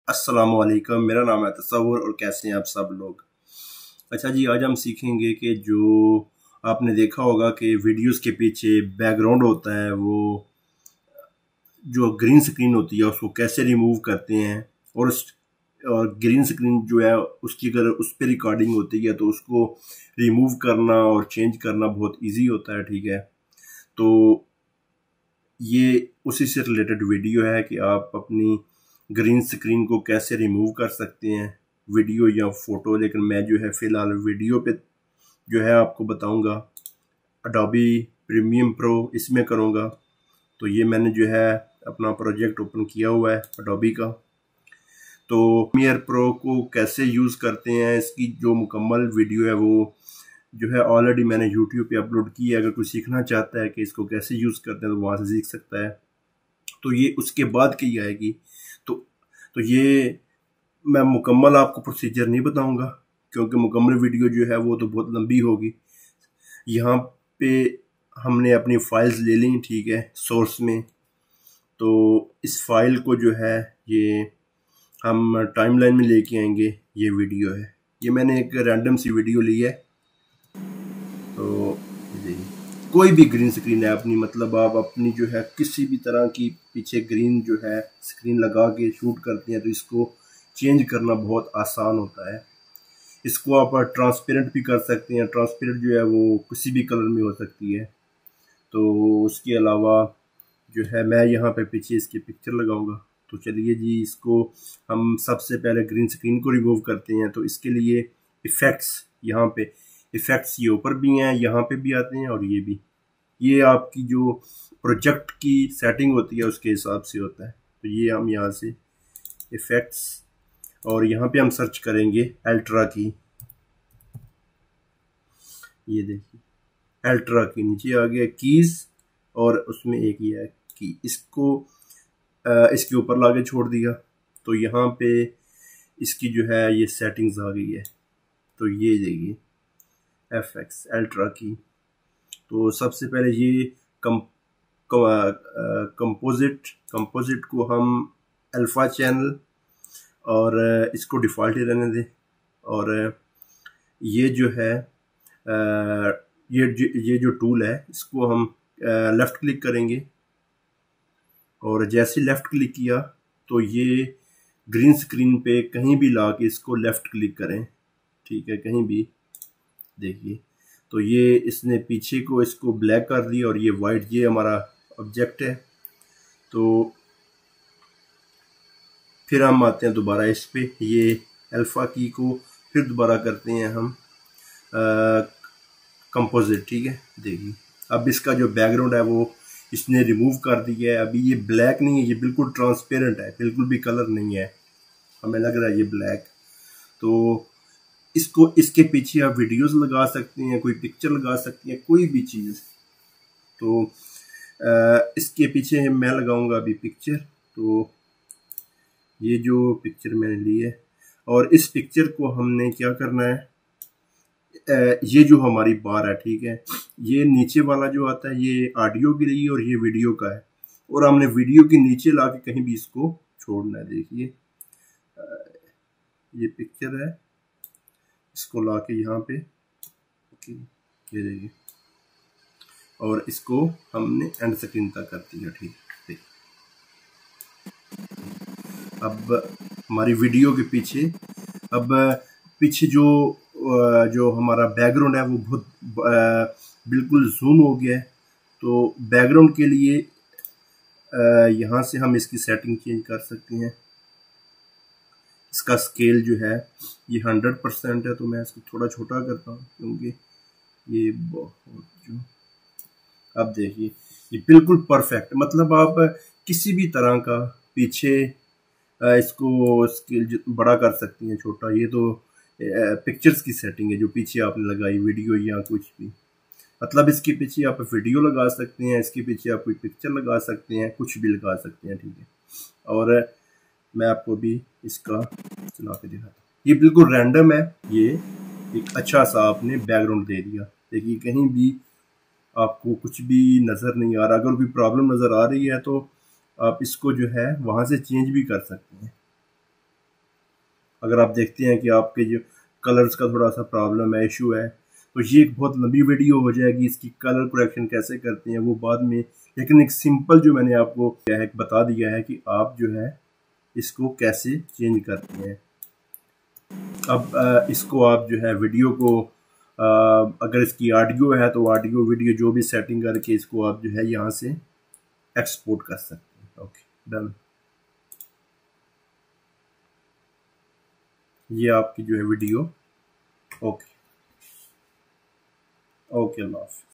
अस्सलाम वालेकुम, मेरा नाम है तसव्वुर और कैसे हैं आप सब लोग। अच्छा जी, आज हम सीखेंगे कि जो आपने देखा होगा कि वीडियोस के पीछे बैकग्राउंड होता है, वो जो ग्रीन स्क्रीन होती है उसको कैसे रिमूव करते हैं। और ग्रीन स्क्रीन जो है उसकी अगर उस पर रिकॉर्डिंग होती है तो उसको रिमूव करना और चेंज करना बहुत ईजी होता है। ठीक है, तो ये उसी से रिलेटेड वीडियो है कि आप अपनी ग्रीन स्क्रीन को कैसे रिमूव कर सकते हैं, वीडियो या फोटो। लेकिन मैं जो है फ़िलहाल वीडियो पे जो है आपको बताऊंगा। अडोबी प्रीमियम प्रो इसमें करूंगा। तो ये मैंने जो है अपना प्रोजेक्ट ओपन किया हुआ है अडोबी का। तो प्रीमियर प्रो को कैसे यूज़ करते हैं, इसकी जो मुकम्मल वीडियो है वो जो है ऑलरेडी मैंने यूट्यूब पे अपलोड की है। अगर कोई सीखना चाहता है कि इसको कैसे यूज़ करते हैं तो वहाँ से सीख सकता है। तो ये उसके बाद की आएगी। तो तो ये मैं मुकम्मल आपको प्रोसीजर नहीं बताऊंगा, क्योंकि मुकम्मल वीडियो जो है वो तो बहुत लंबी होगी। यहाँ पे हमने अपनी फाइल्स ले ली, ठीक है, सोर्स में। तो इस फाइल को जो है ये हम टाइमलाइन में लेके आएंगे। ये वीडियो है, ये मैंने एक रैंडम सी वीडियो ली है। तो कोई भी ग्रीन स्क्रीन है अपनी, मतलब आप अपनी जो है किसी भी तरह की पीछे ग्रीन जो है स्क्रीन लगा के शूट करते हैं तो इसको चेंज करना बहुत आसान होता है। इसको आप ट्रांसपेरेंट भी कर सकते हैं। ट्रांसपेरेंट जो है वो किसी भी कलर में हो सकती है। तो उसके अलावा जो है मैं यहाँ पे पीछे इसकी पिक्चर लगाऊंगा। तो चलिए जी, इसको हम सबसे पहले ग्रीन स्क्रीन को रिमूव करते हैं। तो इसके लिए इफ़ेक्ट्स, यहाँ पे इफ़ेक्ट्स ये ऊपर भी हैं, यहाँ पे भी आते हैं और ये भी। ये आपकी जो प्रोजेक्ट की सेटिंग होती है उसके हिसाब से होता है। तो ये हम यहाँ से इफ़ेक्ट्स और यहाँ पे हम सर्च करेंगे अल्ट्रा की। ये देखिए अल्ट्रा की नीचे आ गया कीज और उसमें एक ये है की। इसको इसके ऊपर लाके छोड़ दिया तो यहाँ पे इसकी जो है ये सेटिंग्स आ गई है। तो ये देखिए एफएक्स अल्ट्रा की। तो सबसे पहले ये कम कंपोजिट को हम अल्फा चैनल और इसको डिफ़ॉल्ट ही रहने दें। और ये जो है ये जो टूल है इसको हम लेफ़्ट क्लिक करेंगे और जैसे लेफ़्ट क्लिक किया तो ये ग्रीन स्क्रीन पे कहीं भी ला के इसको लेफ़्ट क्लिक करें, ठीक है, कहीं भी। देखिए तो ये इसने पीछे को इसको ब्लैक कर दिया और ये वाइट, ये हमारा ऑब्जेक्ट है। तो फिर हम आते हैं दोबारा इस पे, ये अल्फ़ा की को फिर दोबारा करते हैं हम कंपोजिट, ठीक है। देखिए अब इसका जो बैकग्राउंड है वो इसने रिमूव कर दिया है। अभी ये ब्लैक नहीं है, ये बिल्कुल ट्रांसपेरेंट है, बिल्कुल भी कलर नहीं है, हमें लग रहा है ये ब्लैक। तो इसको इसके पीछे आप वीडियोस लगा सकते हैं, कोई पिक्चर लगा सकते हैं, कोई भी चीज़। तो इसके पीछे मैं लगाऊंगा अभी पिक्चर। तो ये जो पिक्चर मैंने ली है और इस पिक्चर को हमने क्या करना है, ये जो हमारी बार है, ठीक है, ये नीचे वाला जो आता है ये ऑडियो के लिए और ये वीडियो का है। और हमने वीडियो के नीचे ला के कहीं भी इसको छोड़ना है। देखिए ये पिक्चर है, इसको ला के यहाँ पे, ओके, ये देखिए, और इसको हमने एंड स्क्रीन तक कर दिया, ठीक है। अब हमारी वीडियो के पीछे, अब पीछे जो हमारा बैकग्राउंड है वो बहुत बिल्कुल जूम हो गया है। तो बैकग्राउंड के लिए यहाँ से हम इसकी सेटिंग चेंज कर सकते हैं। इसका स्केल जो है ये 100% है, तो मैं इसको थोड़ा छोटा करता हूँ क्योंकि ये बहुत जो, अब देखिए ये बिल्कुल परफेक्ट, मतलब आप किसी भी तरह का पीछे इसको स्केल बड़ा कर सकती हैं, छोटा। ये तो पिक्चर्स की सेटिंग है जो पीछे आपने लगाई, वीडियो या कुछ भी, मतलब इसके पीछे आप वीडियो लगा सकते हैं, इसके पीछे आप कोई पिक्चर लगा सकते हैं, कुछ भी लगा सकते हैं, ठीक है। और मैं आपको भी इसका चला के दिखाता हूँ। ये बिल्कुल रैंडम है, ये एक अच्छा सा आपने बैकग्राउंड दे दिया। देखिए कहीं भी आपको कुछ भी नज़र नहीं आ रहा। अगर कोई प्रॉब्लम नज़र आ रही है तो आप इसको जो है वहाँ से चेंज भी कर सकते हैं। अगर आप देखते हैं कि आपके जो कलर्स का थोड़ा सा प्रॉब्लम है, इशू है, तो ये एक बहुत लंबी वीडियो हो जाएगी। इसकी कलर करेक्शन कैसे करते हैं वो बाद में, लेकिन एक सिंपल जो मैंने आपको क्या है बता दिया है कि आप जो है इसको कैसे चेंज करते हैं। अब इसको आप जो है वीडियो को अगर इसकी ऑडियो है तो ऑडियो वीडियो जो भी सेटिंग करके इसको आप जो है यहाँ से एक्सपोर्ट कर सकते हैं। Okay, done. ये आपकी जो है वीडियो। ओके, ओके, अल्लाह हाफ़िज़।